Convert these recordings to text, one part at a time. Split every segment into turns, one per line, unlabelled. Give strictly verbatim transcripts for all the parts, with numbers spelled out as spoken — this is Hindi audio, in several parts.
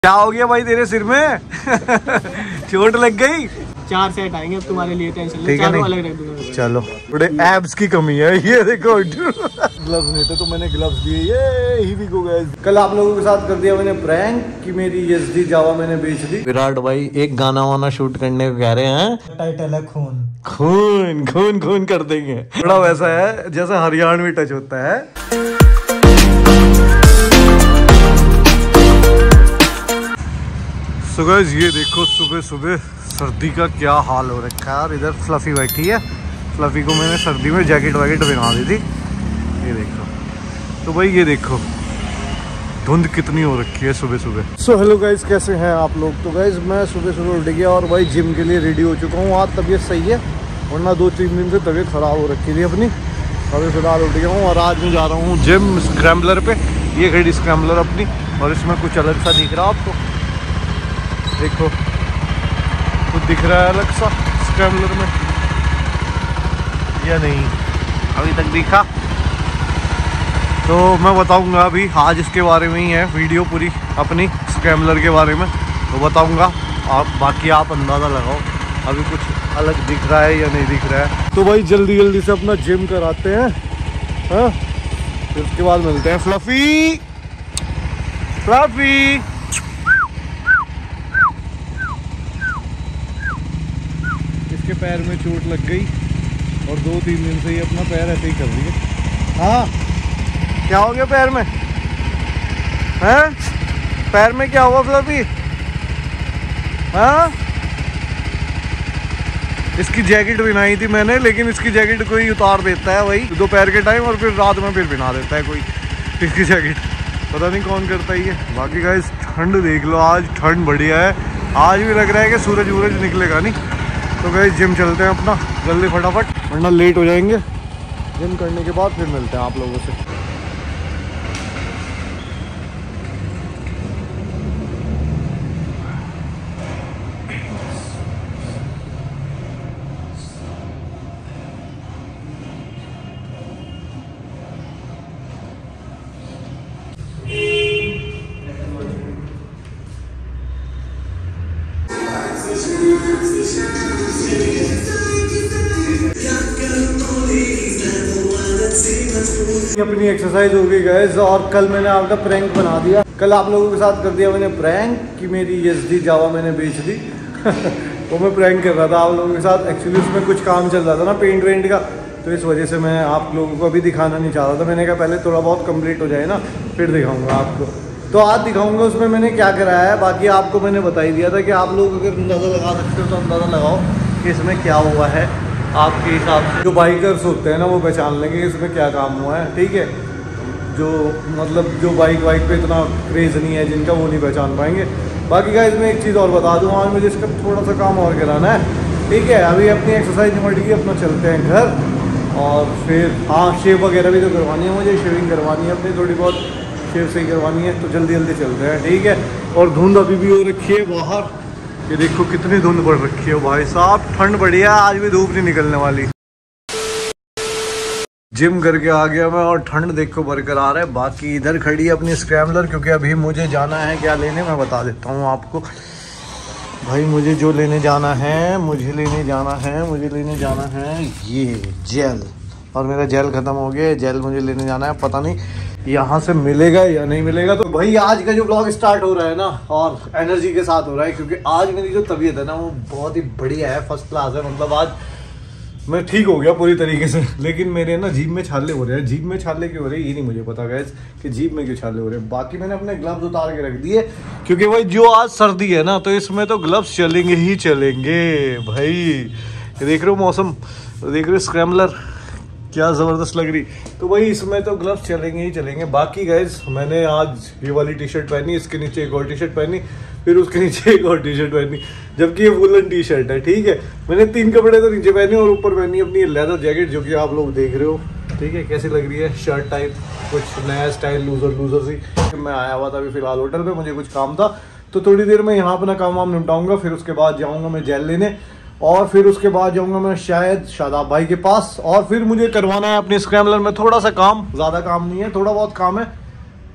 क्या हो गया भाई तेरे सिर में? चोट लग गई?
चार सेट आएंगे अब तुम्हारे लिए, टेंशन
ठीक है अलग रख दूंगा। चलो थोड़े एब्स की कमी है, ये देखो ग्लव्स नहीं थे तो मैंने ग्लव्स दिए। ये ही भी को गाइस, कल आप लोगों के साथ कर दिया मैंने प्रैंक कि मेरी एसडी जावा मैंने बेच दी। विराट भाई एक गाना वाना शूट करने को कह रहे हैं,
टाइटल है खून
खून खून खून कर देंगे। थोड़ा वैसा है जैसे हरियाणवी टच होता है। So guys, ये देखो सुबह सुबह सर्दी का क्या हाल हो रखा है। और इधर फ्लफी बैठी है, फ्लफी को मैंने सर्दी में जैकेट वैकेट पहना दी थी। ये देखो तो भाई ये देखो धुंध कितनी हो रखी है सुबह सुबह। सो हेलो गाइज, कैसे हैं आप लोग? तो गाइज मैं सुबह सुबह उठ गया और भाई जिम के लिए रेडी हो चुका हूँ। आज तबीयत सही है, वरना दो तीन दिन से तबीयत ख़राब हो रखी थी अपनी। अभी फिलहाल उठ गया हूँ और आज मैं जा रहा हूँ जिम स्क्रैम्बलर पे। ये खड़ी स्क्रैम्बलर अपनी और इसमें कुछ अलग सा दिख रहा है आपको, देखो कुछ दिख रहा है अलग सा स्क्रैम्बलर में या नहीं? अभी तक दिखा तो मैं बताऊंगा अभी। आज इसके बारे में ही है वीडियो पूरी अपनी स्क्रैम्बलर के बारे में, तो बताऊंगा। आप बाकी आप अंदाज़ा लगाओ अभी कुछ अलग दिख रहा है या नहीं दिख रहा है। तो भाई जल्दी जल्दी से अपना जिम कराते हैं, हाँ फिर उसके बाद मिलते हैं। फ्लफी फ्लफी इसके पैर में चोट लग गई और दो तीन दिन से ही अपना पैर ऐसे ही कर रही है। हाँ क्या हो गया पैर में? हैं पैर में क्या हुआ फ्लफी? हाँ इसकी जैकेट पहनाई थी मैंने, लेकिन इसकी जैकेट कोई उतार देता है भाई दोपहर के टाइम और फिर रात में फिर पहना देता है कोई इसकी जैकेट, पता नहीं कौन करता ही है। बाकी गाइस ठंड देख लो, आज ठंड बढ़िया है। आज भी लग रहा है कि सूरज वूरज निकलेगा नहीं। तो गाइस जिम चलते हैं अपना जल्दी फटाफट, वरना लेट हो जाएंगे। जिम करने के बाद फिर मिलते हैं आप लोगों से। अपनी एक्सरसाइज हो गई गाइस और कल मैंने आपका प्रैंक बना दिया। कल आप लोगों के साथ कर दिया मैंने प्रैंक कि मेरी एसडी जावा मैंने बेच दी। वो मैं प्रैंक कर रहा था आप लोगों के साथ। एक्चुअली उसमें कुछ काम चल रहा था ना पेंट वेंट का, तो इस वजह से मैं आप लोगों को अभी दिखाना नहीं चाह रहा था। मैंने कहा पहले थोड़ा बहुत कंप्लीट हो जाए ना फिर दिखाऊंगा आपको। तो आज दिखाऊंगा उसमें मैंने क्या कराया है। बाकी आपको मैंने बता ही दिया था कि आप लोग अगर अंदाज़ा लगा सकते हो तो अंदाज़ा लगाओ कि इसमें क्या हुआ है। आपके हिसाब से जो बाइकर्स होते हैं ना वो पहचान लेंगे इसमें क्या काम हुआ है, ठीक है। जो मतलब जो बाइक वाइक पे इतना क्रेज़ नहीं है जिनका, वो नहीं पहचान पाएंगे। बाकी का इसमें एक चीज़ और बता दूँ, आज मुझे इसका थोड़ा सा काम और कराना है, ठीक है। अभी अपनी एक्सरसाइज निपट गई, अपना चलते हैं घर और फिर हाँ शेव वगैरह भी तो करवानी है मुझे, शेविंग करवानी है अपनी थोड़ी बहुत, शेव सही करवानी है। तो जल्दी जल्दी चलते हैं, ठीक है। और धुंध अभी भी हो रखी है बाहर, ये देखो कितनी धुंध पड़ रखी है भाई साहब। ठंड बढ़िया, आज भी धूप नहीं निकलने वाली। जिम करके आ गया मैं और ठंड देखो बरकरार है। बाकी इधर खड़ी है अपनी स्क्रैम्बलर, क्योंकि अभी मुझे जाना है क्या लेने मैं बता देता हूँ आपको भाई। मुझे जो लेने जाना है मुझे लेने जाना है मुझे लेने जाना है ये जेल, और मेरा जेल ख़त्म हो गया। जेल मुझे लेने जाना है, पता नहीं यहाँ से मिलेगा या नहीं मिलेगा। तो भाई आज का जो ब्लॉग स्टार्ट हो रहा है ना और एनर्जी के साथ हो रहा है, क्योंकि आज मेरी जो तबीयत है ना वो बहुत ही बढ़िया है, फर्स्ट क्लास है। मतलब आज मैं ठीक हो गया पूरी तरीके से। लेकिन मेरे ना जीभ में छाले हो रहे हैं। जीभ में छाले क्यों हो रहे हैं ये नहीं मुझे पता गाइस कि जीभ में क्यों छाले हो रहे हैं। बाकी मैंने अपने ग्लव्स उतार के रख दिए, क्योंकि भाई जो आज सर्दी है ना तो इसमें तो ग्लव्स चलेंगे ही चलेंगे भाई। देख रहे हो मौसम, देख रहे हो स्क्रैम्बलर क्या ज़बरदस्त लग रही। तो भाई इसमें तो ग्लव्स चलेंगे ही चलेंगे। बाकी गाइस मैंने आज ये वाली टी शर्ट पहनी, इसके नीचे एक और टी शर्ट पहनी, फिर उसके नीचे एक और टी शर्ट पहनी, जबकि ये वुलन टी शर्ट है, ठीक है। मैंने तीन कपड़े तो नीचे पहने और ऊपर पहनी अपनी लेदर जैकेट, जो कि आप लोग देख रहे हो, ठीक है। कैसी लग रही है? शर्ट टाइप, कुछ नया स्टाइल, लूजर लूजर सी। मैं आया हुआ था अभी फिलहाल होटल पे, मुझे कुछ काम था तो थोड़ी देर में यहाँ अपना काम वाम निपटाऊंगा। फिर उसके बाद जाऊँगा मैं जेल लेने और फिर उसके बाद जाऊंगा मैं शायद शादाब भाई के पास। और फिर मुझे करवाना है अपने स्क्रैम्बलर में थोड़ा सा काम, ज़्यादा काम नहीं है, थोड़ा बहुत काम है,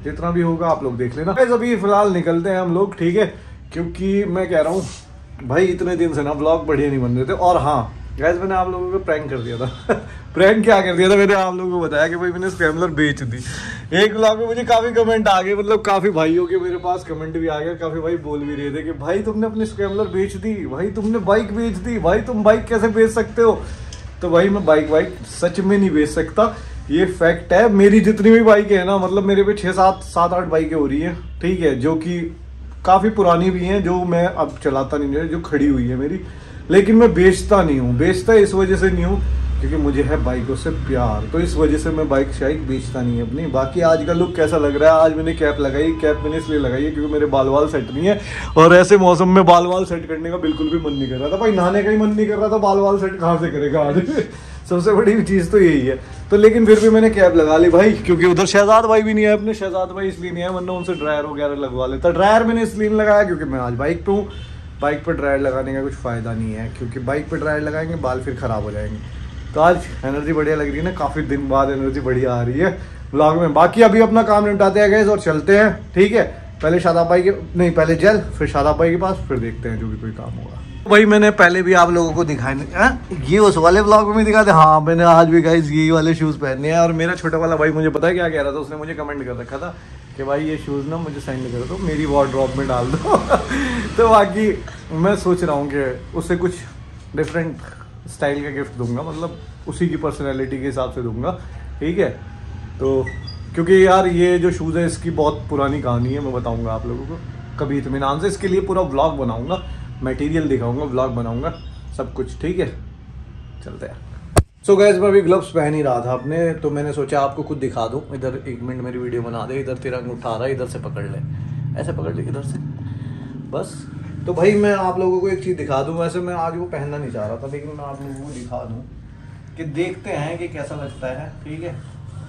जितना भी होगा आप लोग देख लेना। गाइस अभी फिलहाल निकलते हैं हम लोग, ठीक है, क्योंकि मैं कह रहा हूँ भाई इतने दिन से ना ब्लॉग बढ़िया नहीं बन रहे थे। और हाँ गाइस मैंने आप लोगों को प्रैंक कर दिया था प्रैंक क्या कर दिया था, मैंने आप लोगों को बताया कि भाई मैंने स्क्रैम्बलर बेच दी। एक ब्लॉग में मुझे काफ़ी कमेंट आ गए, मतलब काफ़ी भाइयों के मेरे पास कमेंट भी आ गया, काफ़ी भाई बोल भी रहे थे कि भाई तुमने अपनी स्क्रैम्बलर बेच दी, भाई तुमने बाइक बेच दी, भाई तुम बाइक कैसे बेच सकते हो। तो भाई मैं बाइक बाइक सच में नहीं बेच सकता, ये फैक्ट है। मेरी जितनी भी बाइकें हैं ना, मतलब मेरे पे छः सात सात आठ बाइकें हो रही हैं, ठीक है, जो कि काफ़ी पुरानी भी हैं, जो मैं अब चलाता नहीं हूँ, जो खड़ी हुई है मेरी, लेकिन मैं बेचता नहीं हूँ। बेचता इस वजह से नहीं हूँ क्योंकि मुझे है बाइकों से प्यार, तो इस वजह से मैं बाइक शाइक बेचता नहीं है अपनी। बाकी आज का लुक कैसा लग रहा है, आज मैंने कैप लगाई, कैप मैंने इसलिए लगाई है क्योंकि मेरे बाल वाल सेट नहीं है, और ऐसे मौसम में बाल वाल सेट करने का बिल्कुल भी मन नहीं कर रहा था भाई, नहाने का ही मन नहीं कर रहा था, बाल वाल सेट कहाँ से करेगा आज सबसे बड़ी चीज़ तो यही है। तो लेकिन फिर भी मैंने कैप लगा ली भाई, क्योंकि उधर शहजाद भाई भी नहीं है अपने, शहजाद भाई इसलिए नहीं है, वरना उनसे ड्रायर वगैरह लगवा लेता। ड्रायर मैंने इसलिए नहीं लगाया क्योंकि मैं आज बाइक पे हूँ, बाइक पर ड्रायर लगाने का कुछ फ़ायदा नहीं है, क्योंकि बाइक पर ड्रायर लगाएंगे बाल फिर ख़राब हो जाएंगे। तो आज एनर्जी बढ़िया लग रही है ना, काफ़ी दिन बाद एनर्जी बढ़िया आ रही है व्लॉग में। बाकी अभी अपना काम निपटाते हैं गाइस और चलते हैं, ठीक है। पहले शादाब भाई के नहीं, पहले जेल, फिर शादाब भाई के पास, फिर देखते हैं जो भी कोई काम होगा। भाई मैंने पहले भी आप लोगों को दिखाए, ये उस वाले ब्लॉग में दिखाते, हाँ मैंने आज भी गाइस यही वाले शूज़ पहने हैं। और मेरा छोटा वाला भाई मुझे पता है क्या कह रहा था, उसने मुझे कमेंट कर रखा था कि भाई ये शूज़ ना मुझे सेंड कर दो, मेरी वार्डरोब में डाल दो तो बाकी मैं सोच रहा हूँ कि उससे कुछ डिफरेंट स्टाइल का गिफ्ट दूंगा, मतलब उसी की पर्सनैलिटी के हिसाब से दूंगा, ठीक है। तो क्योंकि यार ये जो शूज़ है इसकी बहुत पुरानी कहानी है, मैं बताऊँगा आप लोगों को कभी इत्मीनान से, इसके लिए पूरा व्लॉग बनाऊँगा, मटेरियल दिखाऊँगा, व्लॉग बनाऊँगा, सब कुछ, ठीक है। चलते हैं। सो so गाइस मैं अभी ग्लव्स पहन ही रहा था अपने, तो मैंने सोचा आपको खुद दिखा दूं। इधर एक मिनट मेरी वीडियो बना दे, इधर तिरंग उठा रहा है, इधर से पकड़ ले, ऐसे पकड़ ले इधर से, बस। तो भाई मैं आप लोगों को एक चीज़ दिखा दूं, वैसे मैं आज वो पहनना नहीं चाह रहा था, लेकिन मैं आप लोगों को दिखा दूं कि देखते हैं कि कैसा लगता है, ठीक है।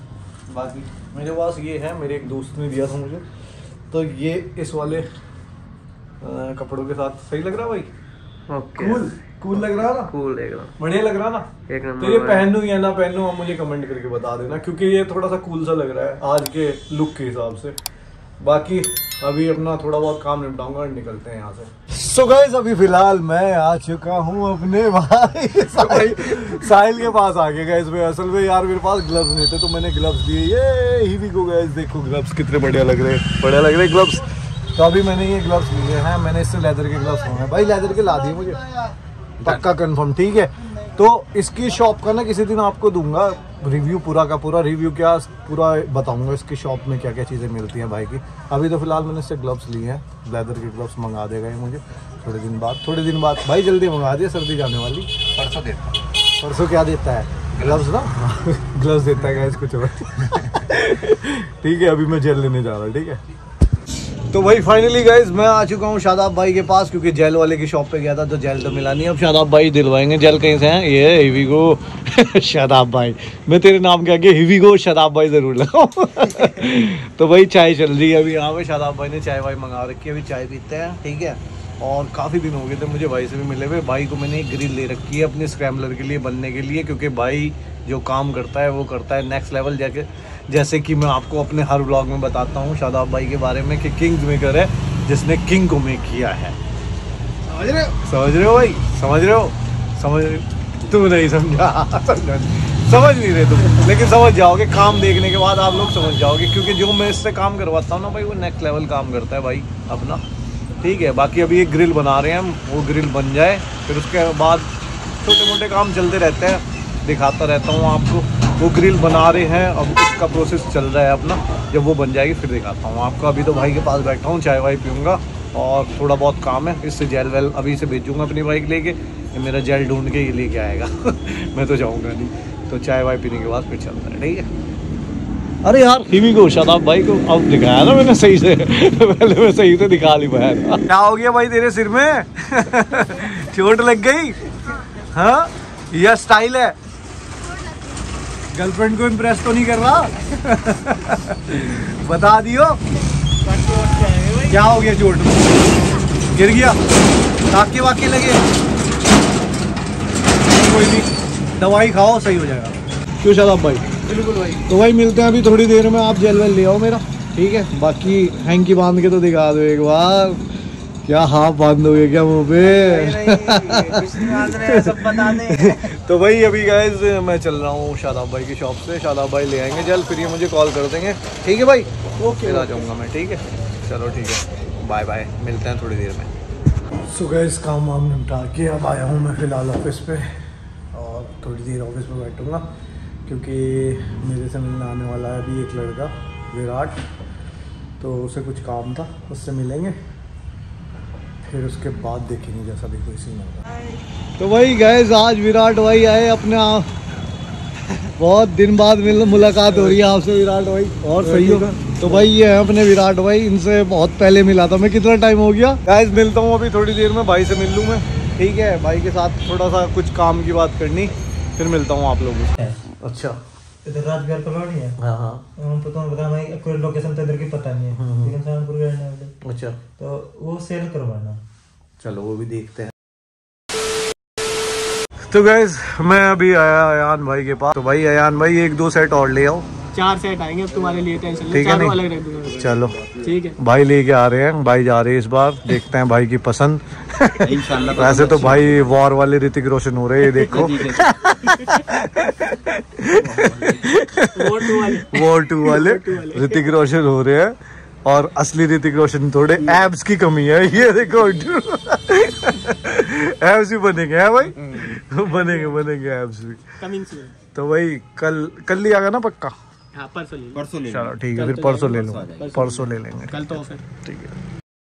बाकी मेरे पास ये है, मेरे एक दोस्त ने दिया था मुझे, तो ये इस वाले आ, कपड़ों के साथ सही लग रहा है भाई, कूल कूल लग रहा ना, कूल एकदम बढ़िया लग रहा ना, एक नंबर। तो ये पहनूं या ना पहनूं आप मुझे कमेंट करके बता देना, क्योंकि ये थोड़ा सा कूल सा लग रहा है आज के लुक के हिसाब से। बाकी अभी अपना थोड़ा बहुत काम निपटाऊंगा और निकलते हैं यहाँ से। सो so गाइस अभी फिलहाल मैं आ चुका हूँ अपने भाई साहिल साहिल के पास आ गया गाइस। में असल में यार मेरे पास ग्लव्स नहीं थे, तो मैंने ग्लव्स लिए, ये ही भी को गाइस देखो ग्लव्स कितने बढ़िया लग रहे हैं, बढ़िया लग रहे ग्लव्स। तो अभी मैंने ये ग्लव्स लिए हैं, मैंने इससे लेदर के ग्लव्स होंगे भाई, लेदर के ला दिए मुझे पक्का कंफर्म, ठीक है। तो इसकी शॉप का ना किसी दिन आपको दूंगा रिव्यू, पूरा का पूरा रिव्यू, क्या पूरा बताऊंगा इसकी शॉप में क्या क्या चीज़ें मिलती हैं भाई की। अभी तो फिलहाल मैंने इससे ग्लव्स लिए हैं, लेदर के ग्लव्स मंगा देगा ये मुझे थोड़े दिन बाद, थोड़े दिन बाद भाई, जल्दी मंगा दिए, सर्दी जाने वाली। परसों देता है, परसों क्या देता है, ग्लव्स ना ग्लव्स देता है कुछ और ठीक है। अभी मैं जेल लेने जा रहा हूँ, ठीक है। तो भाई फाइनली गाइज मैं आ चुका हूँ शादाब भाई के पास, क्योंकि जेल वाले की शॉप पे गया था तो जेल तो मिला नहीं। अब शादाब भाई दिलवाएंगे जेल, कहीं से हैं ये हिविगो शादाब भाई, मैं तेरे नाम के आगे हिविगो शादाब भाई जरूर लगाऊं तो भाई चाय चल रही है अभी यहाँ पे, शादाब भाई ने चाय वाय मंगा रखी है, अभी चाय पीते हैं, ठीक है। और काफ़ी दिन हो गए थे मुझे भाई से भी मिले हुए। भाई को मैंने एक ग्रिल ले रखी है अपने स्क्रैम्बलर के लिए बनने के लिए, क्योंकि भाई जो काम करता है वो करता है नेक्स्ट लेवल जाके, जैसे कि मैं आपको अपने हर व्लॉग में बताता हूँ शादाब भाई के बारे में कि किंग्स मेकर है जिसने किंग को मेक किया है। समझ रहे हो, समझ रहे हो भाई, समझ रहे हो, समझ रहे तुम नहीं समझा समझा समझ नहीं रहे तुम, लेकिन समझ जाओगे, काम देखने के बाद आप लोग समझ जाओगे, क्योंकि जो मैं इससे काम करवाता हूँ ना भाई, वो नेक्स्ट लेवल काम करता है भाई अपना, ठीक है। बाकी अभी एक ग्रिल बना रहे हैं हम, वो ग्रिल बन जाए फिर उसके बाद छोटे मोटे काम चलते रहते हैं, दिखाता रहता हूँ आपको। वो ग्रिल बना रहे हैं, अब उसका प्रोसेस चल रहा है अपना, जब वो बन जाएगी फिर दिखाता हूँ आपको। अभी तो भाई के पास बैठा हूँ, चाय वाय पीऊँगा और थोड़ा बहुत काम है, इससे जेल वेल अभी से भेजूँगा अपनी बाइक लेके, ये मेरा जेल ढूंढ के ये लेके आएगा मैं तो जाऊँगा नहीं, तो चाय वाय पीने के बाद फिर चलता है, ठीक है। अरे यार हिवी को शादाब भाई को अब दिखाया ना मैंने सही से पहले मैं सही से दिखा नहीं पाया था। क्या हो गया भाई तेरे सिर में चोट लग गई? हाँ यह स्टाइल है, गर्लफ्रेंड को इम्प्रेस तो नहीं कर रहा बता दियो क्या हो गया, चोट गिर गया, टाके वाके लगे? कोई नहीं, दवाई खाओ सही हो जाएगा। क्यों शादाब भाई? बिल्कुल भाई। तो भाई मिलते हैं अभी थोड़ी देर में, आप जेल वेल ले आओ मेरा, ठीक है। बाकी हैंकी बांध के तो दिखा दो एक बार। क्या हाफ बांध दोगे क्या मुँह पे?
सब बता दे।
तो भाई अभी गाइस मैं चल रहा हूँ शादाब भाई की शॉप से। शादाब भाई ले आएंगे जल्द, फिर ये मुझे कॉल कर देंगे। ठीक है भाई, ओके आ जाऊँगा मैं। ठीक है, चलो ठीक है, बाय बाय, मिलते हैं थोड़ी देर में। सो गाइस काम वाम निपटा के अब आया हूँ मैं फ़िलहाल ऑफिस पे, और थोड़ी देर ऑफिस में बैठूँगा क्योंकि मेरे से मिलने आने वाला है अभी एक लड़का विराट, तो उसे कुछ काम था, उससे मिलेंगे, फिर उसके बाद देखेंगे जैसा भी कोई सीन होगा। तो वही गाइस आज विराट भाई आए अपने, बहुत दिन बाद मिल मुलाकात हो रही है आपसे विराट भाई, और सही होगा। तो भाई ये है अपने विराट भाई, इनसे बहुत पहले मिला था मैं, कितना टाइम हो गया। गाइस मिलता हूँ अभी थोड़ी देर में, भाई से मिल लूँ मैं। ठीक है, भाई के साथ थोड़ा सा कुछ काम की बात करनी, फिर मिलता हूँ आप लोगों से। अच्छा,
इधर राजगढ़ कॉलोनी है।
हाँ हाँ,
हम तो तुम्हें बता, मैं कोई लोकेशन तो इधर की पता नहीं है, लेकिन सहारनपुर के रहने वाले।
अच्छा,
तो वो सेल करवाना,
चलो वो भी देखते हैं। तो गाइस मैं अभी आया अयान भाई के पास। तो भाई अयान भाई एक दो सेट और ले आओ।
चार सेट आएंगे अब तुम्हारे लिए, टेंशन लो।
ठीक है,
चारों
नहीं
अलग रख दूंगा।
चलो
ठीक है,
भाई लेके आ रहे हैं, भाई जा रहे हैं इस बार, देखते हैं भाई की पसंद। इंशाल्लाह। वैसे तो भाई वॉर वाले ऋतिक रोशन हो रहे हैं, देखो। वॉर टू वाले ऋतिक रोशन हो रहे हैं, और असली ऋतिक रोशन थोड़े एब्स की कमी है, ये देखो। एब्स भी बनेंगे हैं भाई, बनेंगे बनेंगे एब्स भी।
Coming soon.
तो भाई कल कल ही आएगा ना पक्का?
हाँ, परसों ले
परसों ले
चलो ठीक है, फिर परसों ले लूँगा, परसों ले लेंगे।
कल तो फिर
ठीक है।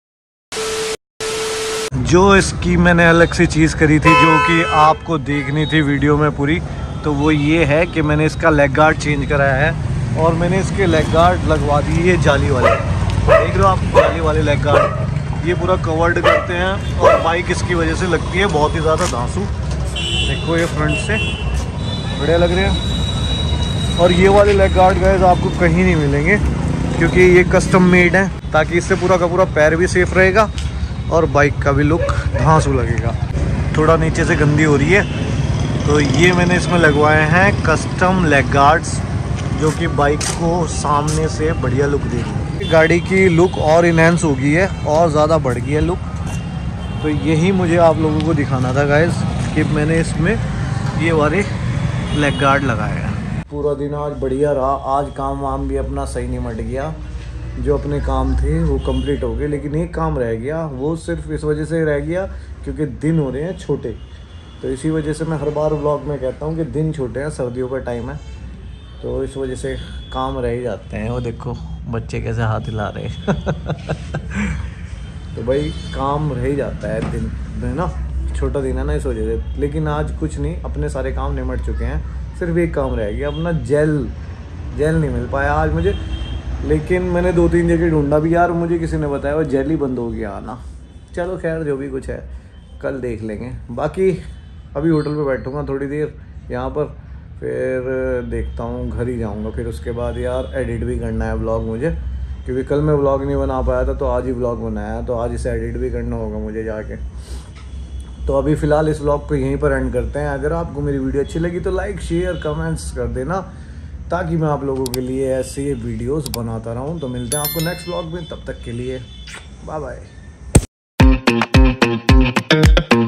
जो इसकी मैंने अलग से चीज़ करी थी जो कि आपको देखनी थी वीडियो में पूरी, तो वो ये है कि मैंने इसका लेग गार्ड चेंज कराया है, और मैंने इसके लेग गार्ड लगवा दिए जाली वाले। देख रहे हो आप, जाली वाले लेग गार्ड, ये पूरा कवर्ड करते हैं, और बाइक इसकी वजह से लगती है बहुत ही ज़्यादा धांसू। देखो ये फ्रंट से बढ़िया लग रहे हैं। और ये वाले लेग गार्ड गाइस आपको कहीं नहीं मिलेंगे, क्योंकि ये कस्टम मेड है, ताकि इससे पूरा का पूरा पैर भी सेफ रहेगा और बाइक का भी लुक धांसू लगेगा। थोड़ा नीचे से गंदी हो रही है, तो ये मैंने इसमें लगवाए हैं कस्टम लेग गार्ड्स, जो कि बाइक को सामने से बढ़िया लुक देंगे। गाड़ी की लुक और इनहेंस हो गई है, और ज़्यादा बढ़ गई है लुक। तो यही मुझे आप लोगों को दिखाना था गाइस, कि मैंने इसमें ये वाले लेग गार्ड लगाए हैं। पूरा दिन आज बढ़िया रहा, आज काम वाम भी अपना सही निमट गया, जो अपने काम थे वो कंप्लीट हो गए, लेकिन एक काम रह गया, वो सिर्फ इस वजह से रह गया क्योंकि दिन हो रहे हैं छोटे। तो इसी वजह से मैं हर बार व्लॉग में कहता हूँ कि दिन छोटे हैं, सर्दियों का टाइम है, तो इस वजह से काम रह ही जाते हैं। वो देखो बच्चे कैसे हाथ हिला रहे तो भाई काम रह ही जाता है, दिन है ना, छोटा दिन है ना, इस वजह से। लेकिन आज कुछ नहीं, अपने सारे काम निमट चुके हैं, सिर्फ एक काम रह गया अपना, जेल जेल नहीं मिल पाया आज मुझे, लेकिन मैंने दो तीन जगह ढूंढा भी यार, मुझे किसी ने बताया वो जेल ही बंद हो गया आना। चलो खैर जो भी कुछ है कल देख लेंगे। बाकी अभी होटल पे बैठूंगा थोड़ी देर यहाँ पर, फिर देखता हूँ घर ही जाऊँगा। फिर उसके बाद यार एडिट भी करना है व्लॉग मुझे, क्योंकि कल मैं व्लॉग नहीं बना पाया था, तो आज ही व्लॉग बनाया, तो आज इसे एडिट भी करना होगा मुझे जाके। तो अभी फ़िलहाल इस व्लॉग को यहीं पर एंड करते हैं। अगर आपको मेरी वीडियो अच्छी लगी तो लाइक शेयर कमेंट्स कर देना, ताकि मैं आप लोगों के लिए ऐसे वीडियोस बनाता रहूं। तो मिलते हैं आपको नेक्स्ट व्लॉग में, तब तक के लिए बाय बाय।